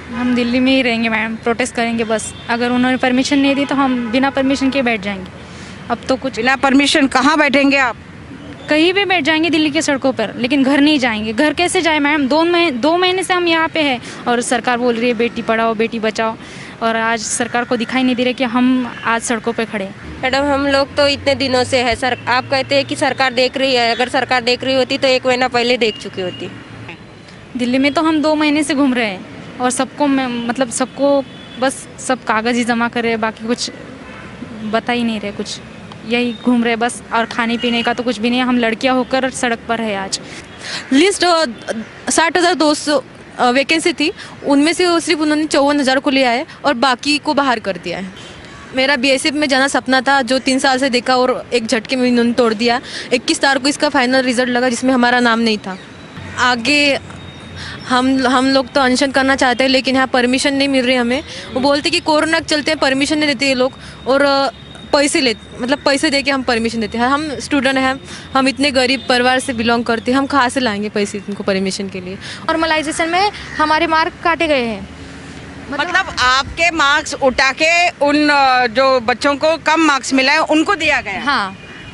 हम दिल्ली में ही रहेंगे मैम, प्रोटेस्ट करेंगे बस। अगर उन्होंने परमिशन नहीं दी तो हम बिना परमिशन के बैठ जाएंगे। अब तो कुछ बिना परमिशन कहाँ बैठेंगे आप? कहीं भी बैठ जाएंगे दिल्ली के सड़कों पर, लेकिन घर नहीं जाएंगे। घर कैसे जाए मैम? 2 महीने से हम यहाँ पे हैं और सरकार बोल रही है बेटी पढ़ाओ बेटी बचाओ, और आज सरकार को दिखाई नहीं दे रहा कि हम आज सड़कों पे खड़े हैं। मैडम हम लोग तो इतने दिनों से है सर, आप कहते हैं कि सरकार देख रही है, अगर सरकार देख रही होती तो 1 महीना पहले देख चुकी होती। दिल्ली में तो हम 2 महीने से घूम रहे हैं और सबको मतलब सबको बस सब कागज़ ही जमा कर रहे हैं, बाकी कुछ बता ही नहीं रहे, कुछ यही घूम रहे बस। और खाने पीने का तो कुछ भी नहीं है। हम लड़कियां होकर सड़क पर है आज। लिस्ट 60,200 वैकेंसी थी, उनमें से सिर्फ उन्होंने 54,000 को लिया है और बाकी को बाहर कर दिया है। मेरा बीएसएफ में जाना सपना था जो 3 साल से देखा और एक झटके में इन्होंने तोड़ दिया। 21 तारीख को इसका फाइनल रिजल्ट लगा जिसमें हमारा नाम नहीं था। आगे हम लोग तो अनशन करना चाहते हैं लेकिन यहाँ परमिशन नहीं मिल रही हमें। वो बोलते कि कोरोना के चलते परमिशन नहीं देते ये लोग और पैसे दे के हम परमिशन देते हैं। हम स्टूडेंट हैं, हम इतने गरीब परिवार से बिलोंग करते हैं, हम कहाँ से लाएंगे पैसे इनको परमिशन के लिए। नॉर्मलाइजेशन में हमारे मार्क काटे गए हैं। मतलब आपके मार्क्स उठा के उन जो बच्चों को कम मार्क्स मिला है उनको दिया गया? हाँ।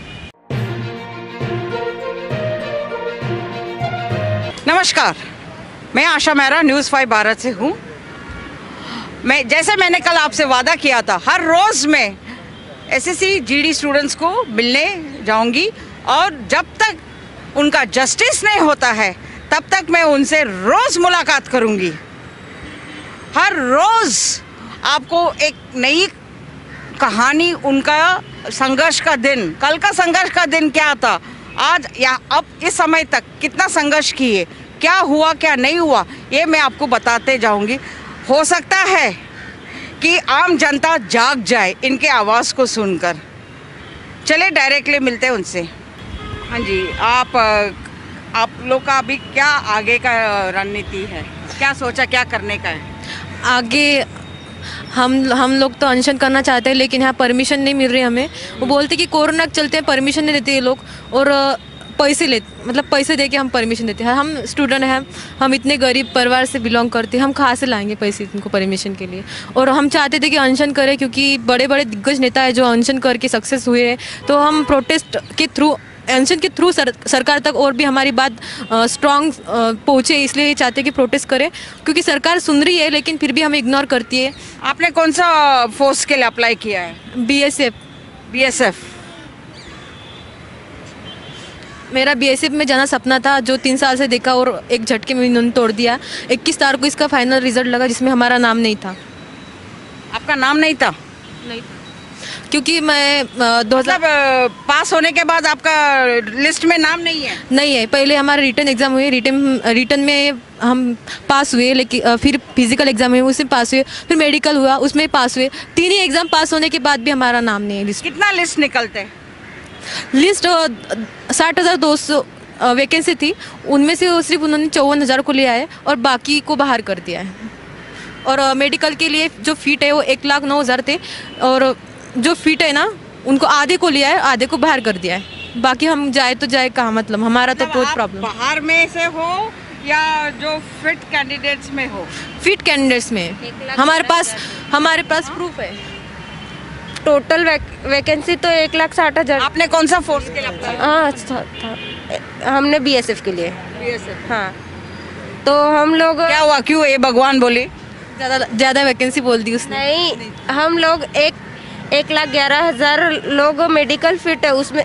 नमस्कार, मैं आशा मेहरा न्यूज़ 5 भारत से हूँ। मैंने कल आपसे वादा किया था, हर रोज़ मैं एसएससी जीडी स्टूडेंट्स को मिलने जाऊंगी और जब तक उनका जस्टिस नहीं होता है तब तक मैं उनसे रोज़ मुलाकात करूंगी। हर रोज़ आपको एक नई कहानी, उनका संघर्ष का दिन, कल का संघर्ष का दिन क्या था, आज या अब इस समय तक कितना संघर्ष किए, क्या हुआ क्या नहीं हुआ, ये मैं आपको बताते जाऊंगी। हो सकता है कि आम जनता जाग जाए इनके आवाज़ को सुनकर। चले डायरेक्टली मिलते हैं उनसे। हाँ जी, आप लोग का अभी क्या आगे का रणनीति है, क्या सोचा क्या करने का है? आगे हम लोग तो अनशन करना चाहते हैं लेकिन यहाँ परमिशन नहीं मिल रही हमें। वो बोलते कि कोरोना के चलते परमिशन नहीं देते ये लोग और पैसे दे के हम परमिशन देते हैं। हम स्टूडेंट हैं, हम इतने गरीब परिवार से बिलोंग करते हैं, हम कहाँ से लाएंगे पैसे इनको परमिशन के लिए। और हम चाहते थे कि अनशन करें क्योंकि बड़े बड़े दिग्गज नेता है जो अनशन करके सक्सेस हुए हैं, तो हम प्रोटेस्ट के थ्रू, अनशन के थ्रू सरकार तक और भी हमारी बात स्ट्रॉन्ग पहुँचे, इसलिए चाहते हैं कि प्रोटेस्ट करें क्योंकि सरकार सुन रही है लेकिन फिर भी हमें इग्नोर करती है। आपने कौन सा फोर्स के लिए अप्लाई किया है? बीएसएफ। मेरा बीएसएफ में जाना सपना था जो 3 साल से देखा और एक झटके में इन्होंने तोड़ दिया। 21 तारीख को इसका फाइनल रिजल्ट लगा जिसमें हमारा नाम नहीं था। आपका नाम नहीं था? नहीं था क्योंकि मैं मतलब पास होने के बाद आपका लिस्ट में नाम नहीं है? नहीं है। पहले हमारा रिटर्न एग्ज़ाम हुए, रिटर्न में हम पास हुए, लेकिन फिर फिजिकल एग्जाम हुए उसमें पास हुए, फिर मेडिकल हुआ उसमें पास हुए। 3 ही एग्ज़ाम पास होने के बाद भी हमारा नाम नहीं है लिस्ट। कितना लिस्ट निकलते हैं? लिस्ट 60,200 वैकेंसी थी, उनमें से सिर्फ उन्होंने 54,000 को लिया है और बाकी को बाहर कर दिया है। और मेडिकल के लिए जो फीट है वो 1,09,000 थे और जो फीट है ना उनको आधे को लिया है, आधे को बाहर कर दिया है। बाकी हम जाए तो जाए कहाँ, मतलब हमारा तो कोई प्रॉब्लम। बाहर में से हो या जो फिट कैंडिडेट्स में हो? फिट कैंडिडेट्स में हमारे पास प्रूफ है। टोटल वैकेंसी तो 1,60,000। आपने कौन सा फोर्स के लिए अप्लाई? हाँ था, हमने बीएसएफ के लिए। बीएसएफ, हाँ। तो हम लोग क्या हुआ, क्यों ये भगवान बोले? ज़्यादा वैकेंसी बोल दी उसने। नहीं, हम लोग 1,11,000 लोग मेडिकल फिट है, उसमें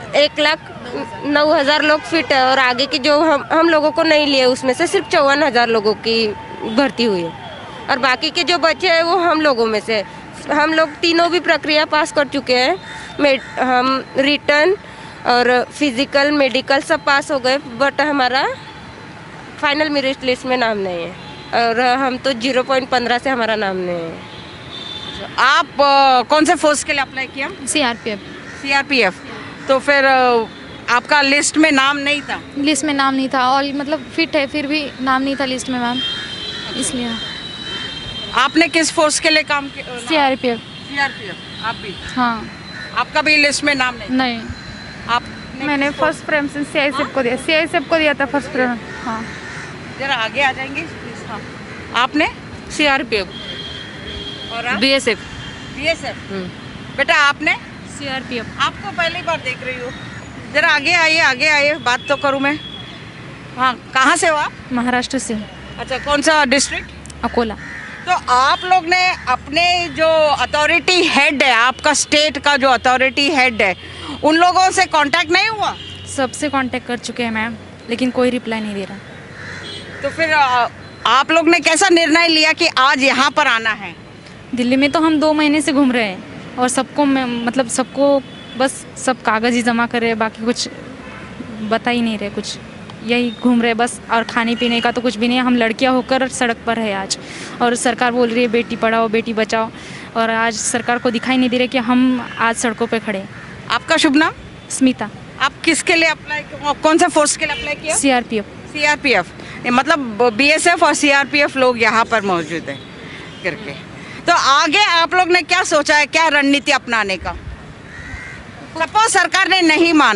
1,09,000 लोग फिट है और आगे की जो हम लोगों को नहीं लिए उसमें से सिर्फ 54,000 लोगों की भर्ती हुई है और बाकी के जो बच्चे हैं वो हम लोगों में से। हम लोग तीनों भी प्रक्रिया पास कर चुके हैं। हम रिटर्न और फिजिकल मेडिकल सब पास हो गए, बट हमारा फाइनल मेरिट लिस्ट में नाम नहीं है और हम तो 0.15 से हमारा नाम नहीं है। आप कौन से फोर्स के लिए अप्लाई किया? सीआरपीएफ। तो फिर आपका लिस्ट में नाम नहीं था? लिस्ट में नाम नहीं था और मतलब फिट है फिर भी नाम नहीं था लिस्ट में मैम, इसलिए। आपने किस फोर्स के लिए काम किया? सीआरपीएफ। आप भी? हाँ। आपका भी लिस्ट में नाम नहीं? आप मैंने फर्स्ट प्रेफरेंस सीआईएसएफ को दिया, था फर्स्ट प्रेफरेंस। हाँ। जरा आगे आ जाएंगे प्लीज। हाँ, आपने? CRPF और आप? BSF BSF। बेटा आपने? CRPF आपको पहली बार देख रही हूँ। जरा आगे आइए, बात तो करूँ मैं। हाँ, कहाँ से हो आप? महाराष्ट्र से अच्छा, कौन सा डिस्ट्रिक्ट? अकोला। तो आप लोग ने अपने जो अथॉरिटी हेड है, आपका स्टेट का जो अथॉरिटी हेड है, उन लोगों से कांटेक्ट नहीं हुआ? सबसे कांटेक्ट कर चुके हैं मैम, लेकिन कोई रिप्लाई नहीं दे रहा। तो फिर आप लोग ने कैसा निर्णय लिया कि आज यहाँ पर आना है? दिल्ली में तो हम 2 महीने से घूम रहे हैं और मतलब सबको बस सब कागज़ ही जमा कर रहे हैं, बाकी कुछ बता ही नहीं रहे कुछ। यही घूम रहे बस, और खाने पीने का तो कुछ भी नहीं है। हम लड़कियां होकर सड़क पर है आज, और सरकार बोल रही है बेटी पढ़ाओ बेटी बचाओ, और आज सरकार को दिखाई नहीं दे रहा कि हम आज सड़कों पे खड़े हैं। आपका शुभ नाम? स्मिता। आप किसके लिए अप्लाई, कौन सा फोर्स के लिए अप्लाई किया? CRPF। CRPF, मतलब BSF और CRPF लोग यहाँ पर मौजूद हैं करके। तो आगे आप लोग ने क्या सोचा है, क्या रणनीति अपनाने का? सपोज सरकार ने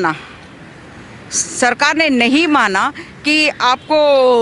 नहीं माना कि आपको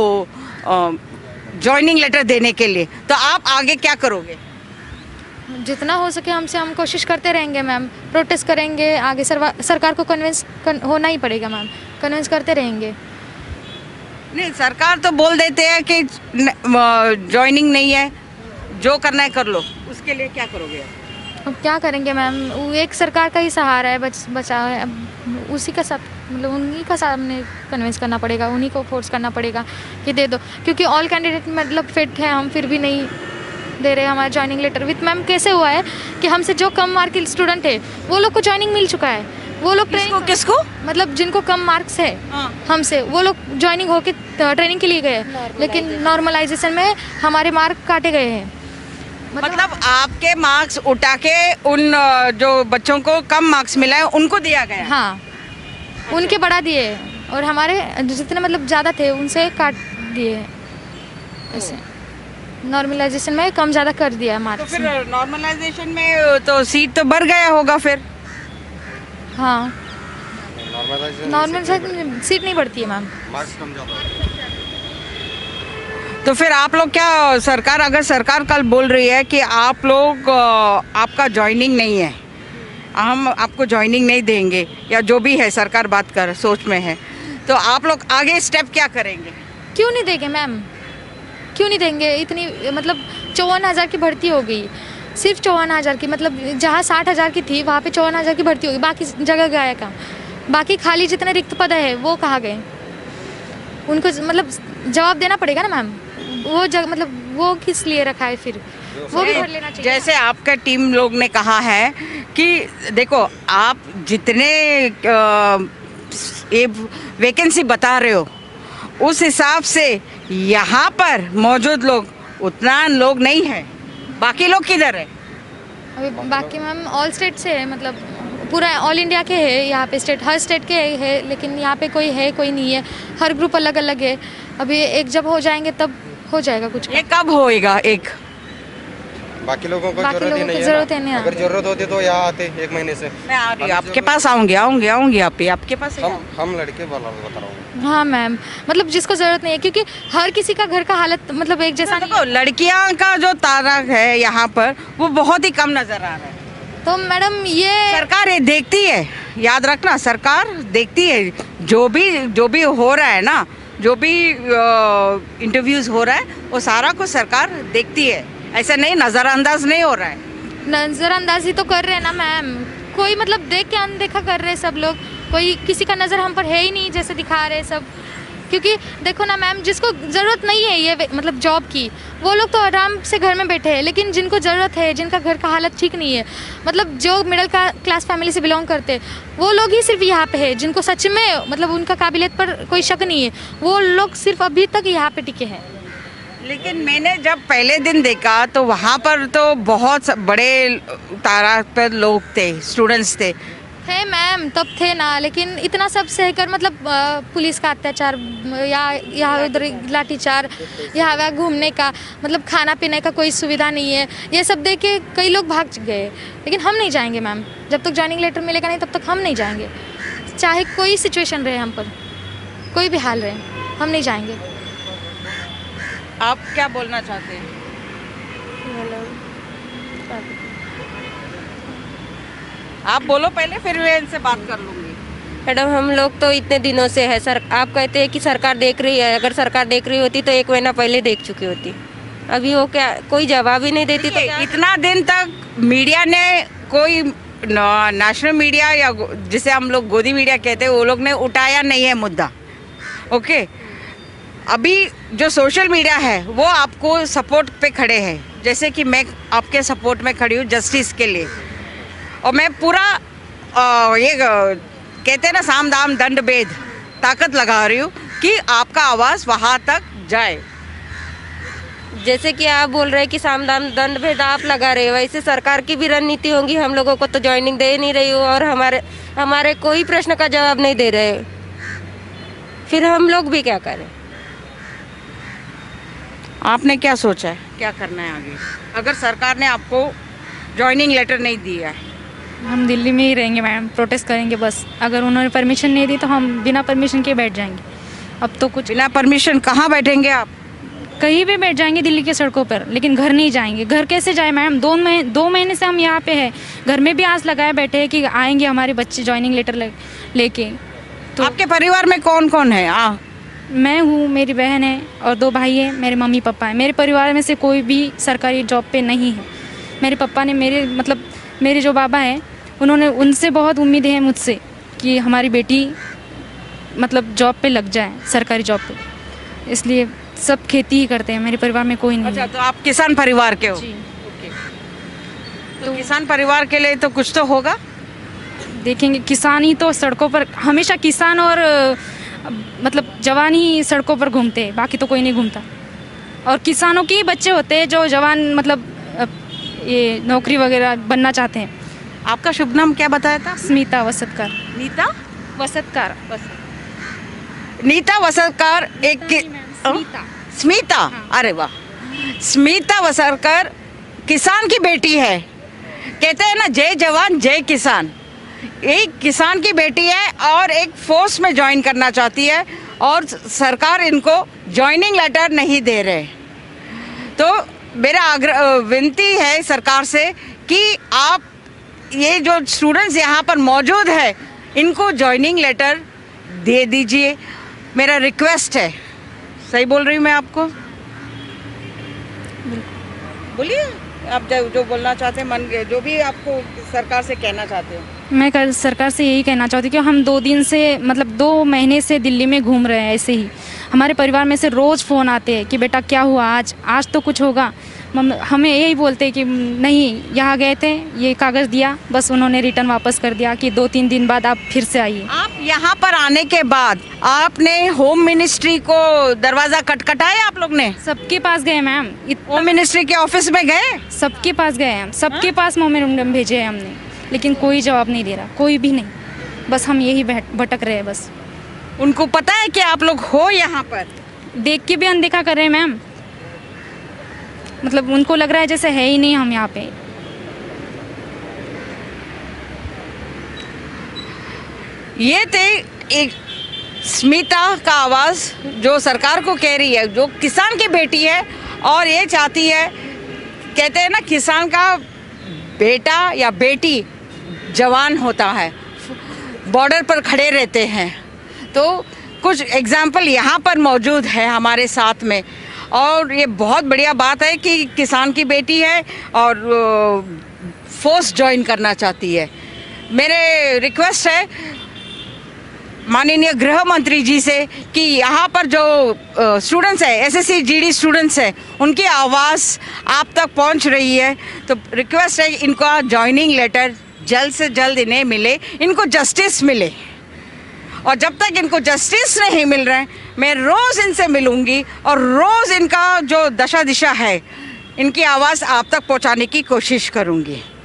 जॉइनिंग लेटर देने के लिए, तो आप आगे क्या करोगे? जितना हो सके हमसे हम कोशिश करते रहेंगे मैम, प्रोटेस्ट करेंगे आगे। सरकार को कन्विंस होना ही पड़ेगा मैम, कन्विंस करते रहेंगे। नहीं, सरकार तो बोल देते हैं कि जॉइनिंग नहीं है, जो करना है कर लो। उसके लिए क्या करोगे आप? अब क्या करेंगे मैम, वो एक सरकार का ही सहारा है, बचा है। अब उसी का साथ मतलब उन्हीं का सामने कन्विंस करना पड़ेगा, उन्हीं को फोर्स करना पड़ेगा कि दे दो, क्योंकि ऑल कैंडिडेट मतलब फिट है, हम फिर भी नहीं दे रहे हमारा जॉइनिंग लेटर। विथ मैम कैसे हुआ है कि हमसे जो कम मार्क के स्टूडेंट है वो लोग को जॉइनिंग मिल चुका है। वो लोग किसको मतलब जिनको कम मार्क्स है हमसे, वो लोग जॉइनिंग होके ट्रेनिंग के लिए गए, लेकिन नॉर्मलाइजेशन में हमारे मार्क काटे गए हैं। मतलब आपके मार्क्स उठा के उन जो बच्चों को कम मार्क्स मिला है उनको दिया गया? हाँ, उनके बढ़ा दिए, और हमारे जितने मतलब ज़्यादा थे उनसे काट दिए। ऐसे नॉर्मलाइजेशन में कम ज़्यादा कर दिया है तो मार्क्स। फिर नॉर्मलाइजेशन में तो सीट तो बढ़ गया होगा फिर? हाँ, नॉर्मल सीट नहीं बढ़ती है मैम। तो फिर आप लोग क्या, अगर सरकार कल बोल रही है कि आप लोग आपका जॉइनिंग नहीं है, हम आपको जॉइनिंग नहीं देंगे, या जो भी है सरकार बात कर सोच में है, तो आप लोग आगे स्टेप क्या करेंगे? क्यों नहीं देंगे मैम, क्यों नहीं देंगे? इतनी मतलब 54,000 की भर्ती हो गई, सिर्फ 54,000 की, मतलब जहाँ 60,000 की थी वहाँ पे 54,000 की भर्ती होगी, बाकी जगह गया कहाँ? बाकी खाली जितने रिक्त पद है वो कहाँ गए? उनको मतलब जवाब देना पड़ेगा ना मैम। वो जगह मतलब वो किस लिए रखा है फिर, वो भी भर लेना चाहिए। जैसे आपका टीम लोग ने कहा है कि देखो आप जितने ये वैकेंसी बता रहे हो उस हिसाब से यहाँ पर मौजूद लोग उतना लोग नहीं है, बाकी लोग किधर है? अभी बाकी मैम ऑल स्टेट से है, मतलब पूरा ऑल इंडिया के है यहाँ पे, स्टेट हर स्टेट के है, लेकिन यहाँ पे कोई है कोई नहीं है, हर ग्रुप अलग अलग है। अभी एक जब हो जाएंगे तब हो जाएगा कुछ। ये कब होएगा? एक बाकी लोगों को जरूरत ही नहीं है। अगर जरूरत होती तो यहाँ आते 1 महीने से। मैं आ रही हूँ आपके पास, आऊँगी आपके पास। हम लड़के बता रहा हूँ। हाँ मैम, मतलब जिसको ज़रूरत नहीं है, क्योंकि हर किसी का घर का हालत मतलब एक जैसा नहीं देखो लड़कियाँ का जो तादाद है यहाँ पर वो बहुत ही कम नजर आ रहा है। तो मैडम ये सरकार ये देखती है, याद रखना, सरकार देखती है जो भी हो रहा है ना, जो भी इंटरव्यूज हो रहा है वो सारा कुछ सरकार देखती है, ऐसा नहीं नज़रअंदाज नहीं हो रहा है। नज़रअंदाजी तो कर रहे हैं ना मैम, कोई मतलब देख के अनदेखा कर रहे हैं सब लोग, कोई किसी का नज़र हम पर है ही नहीं जैसे दिखा रहे हैं सब। क्योंकि देखो ना मैम, जिसको ज़रूरत नहीं है ये मतलब जॉब की, वो लोग तो आराम से घर में बैठे हैं, लेकिन जिनको ज़रूरत है, जिनका घर का हालत ठीक नहीं है, मतलब जो मिडिल क्लास फैमिली से बिलोंग करते हैं, वो लोग ही सिर्फ यहाँ पे है, जिनको सच में मतलब उनका काबिलियत पर कोई शक नहीं है, वो लोग सिर्फ अभी तक यहाँ पे टिके हैं। लेकिन मैंने जब पहले दिन देखा तो वहाँ पर तो बहुत बड़े तादाद पर लोग थे, स्टूडेंट्स थे मैम, तब थे ना, लेकिन इतना सब सहकर मतलब पुलिस का अत्याचार या इधर लाठीचार, यहाँ घूमने का मतलब खाना पीने का कोई सुविधा नहीं है, ये सब देख के कई लोग भाग गए। लेकिन हम नहीं जाएंगे मैम, जब तक जॉइनिंग लेटर मिलेगा नहीं तब तक हम नहीं जाएंगे, चाहे कोई सिचुएशन रहे हम पर, कोई भी हाल रहे, हम नहीं जाएंगे। आप क्या बोलना चाहते हैं? आप बोलो पहले, फिर मैं इनसे बात कर लूँगी। मैडम हम लोग तो इतने दिनों से है सर, आप कहते हैं कि सरकार देख रही है, अगर सरकार देख रही होती तो 1 महीना पहले देख चुकी होती। अभी वो क्या कोई जवाब ही नहीं देती। तो क्या? इतना दिन तक मीडिया ने, कोई नेशनल मीडिया या जिसे हम लोग गोदी मीडिया कहते हैं, वो लोग ने उठाया नहीं है मुद्दा। ओके, अभी जो सोशल मीडिया है वो आपको सपोर्ट पे खड़े हैं, जैसे कि मैं आपके सपोर्ट में खड़ी हूँ जस्टिस के लिए, और मैं पूरा ये कहते हैं ना साम दाम दंड भेद ताकत लगा रही हूँ कि आपका आवाज़ वहाँ तक जाए। जैसे कि आप बोल रहे हैं कि साम दाम दंड भेद आप लगा रहे हो, वैसे सरकार की भी रणनीति होंगी। हम लोगों को तो ज्वाइनिंग दे नहीं रही हो और हमारे कोई प्रश्न का जवाब नहीं दे रहे, फिर हम लोग भी क्या करें? आपने क्या सोचा है, क्या करना है आगे अगर सरकार ने आपको ज्वाइनिंग लेटर नहीं दिया है? हम दिल्ली में ही रहेंगे मैम, प्रोटेस्ट करेंगे बस। अगर उन्होंने परमिशन नहीं दी तो हम बिना परमिशन के बैठ जाएंगे। अब तो कुछ बिना परमिशन कहाँ बैठेंगे आप? कहीं भी बैठ जाएंगे दिल्ली के सड़कों पर, लेकिन घर नहीं जाएंगे। घर कैसे जाए मैम? 2 महीने से हम यहाँ पे हैं, घर में भी आस लगाए बैठे हैं कि आएंगे हमारे बच्चे ज्वाइनिंग लेटर लेके। तो आपके परिवार में कौन कौन है? मैं हूँ, मेरी बहन है और 2 भाई हैं, मेरे मम्मी पापा हैं। मेरे परिवार में से कोई भी सरकारी जॉब पे नहीं है। मेरे पापा ने मेरे जो बाबा हैं उन्होंने, उनसे बहुत उम्मीदें हैं मुझसे कि हमारी बेटी जॉब पे लग जाए, सरकारी जॉब पे। इसलिए सब खेती ही करते हैं, मेरे परिवार में कोई नहीं। अच्छा, तो आप किसान परिवार के हो? जी। ओके। तो किसान परिवार के लिए तो कुछ तो होगा। देखेंगे, किसान ही तो सड़कों पर हमेशा, किसान और जवान ही सड़कों पर घूमते हैं, बाकी तो कोई नहीं घूमता। और किसानों के ही बच्चे होते हैं जो जवान ये नौकरी वगैरह बनना चाहते हैं। आपका शुभ नाम क्या बताया था? स्मिता वसतकर। नीता वसतकर। नीता वसतकर स्मिता। हाँ। अरे वाह, स्मिता वसतकर किसान की बेटी है। कहते हैं ना जय जवान जय किसान। एक किसान की बेटी है और एक फोर्स में ज्वाइन करना चाहती है और सरकार इनको ज्वाइनिंग लेटर नहीं दे रहे। तो मेरा विनती है सरकार से कि आप ये जो स्टूडेंट्स यहाँ पर मौजूद है इनको ज्वाइनिंग लेटर दे दीजिए, मेरा रिक्वेस्ट है। सही बोल रही हूँ मैं आपको? बोलिए आप जो बोलना चाहते हैं, जो भी आपको सरकार से कहना चाहते हो। मैं सरकार से यही कहना चाहती हूँ कि हम 2 दिन से 2 महीने से दिल्ली में घूम रहे हैं। ऐसे ही हमारे परिवार में से रोज़ फ़ोन आते हैं कि बेटा क्या हुआ, आज तो कुछ होगा। हमें यही बोलते हैं कि नहीं, यहाँ गए थे, ये कागज़ दिया, बस उन्होंने रिटर्न वापस कर दिया कि 2-3 दिन बाद आप फिर से आइए। आप यहाँ पर आने के बाद आपने होम मिनिस्ट्री को दरवाज़ा खटखटाया? आप लोग ने सबके पास गए मैम। होम मिनिस्ट्री के ऑफिस में गए? सबके पास गए हम, सबके पास मेमोरेंडम भेजे हैं हमने, लेकिन कोई जवाब नहीं दे रहा, कोई भी नहीं। बस हम यही भटक रहे हैं बस। उनको पता है कि आप लोग हो यहाँ पर? देख के भी अनदेखा कर रहे हैं मैम। उनको लग रहा है जैसे है ही नहीं हम यहाँ पे। ये थे एक स्मिता का आवाज़ जो सरकार को कह रही है, जो किसान की बेटी है और ये चाहती है, कहते हैं ना किसान का बेटा या बेटी जवान होता है, बॉर्डर पर खड़े रहते हैं। तो कुछ एग्जाम्पल यहाँ पर मौजूद है हमारे साथ में, और ये बहुत बढ़िया बात है कि किसान की बेटी है और फोर्स ज्वाइन करना चाहती है। मेरे रिक्वेस्ट है माननीय गृह मंत्री जी से कि यहाँ पर जो स्टूडेंट्स है, एसएससी जीडी स्टूडेंट्स है, उनकी आवाज़ आप तक पहुँच रही है। तो रिक्वेस्ट है इनका ज्वाइनिंग लेटर जल्द से जल्द इन्हें मिले, इनको जस्टिस मिले। और जब तक इनको जस्टिस नहीं मिल रहा है, मैं रोज़ इनसे मिलूंगी और रोज़ इनका जो दशा दिशा है, इनकी आवाज़ आप तक पहुंचाने की कोशिश करूंगी।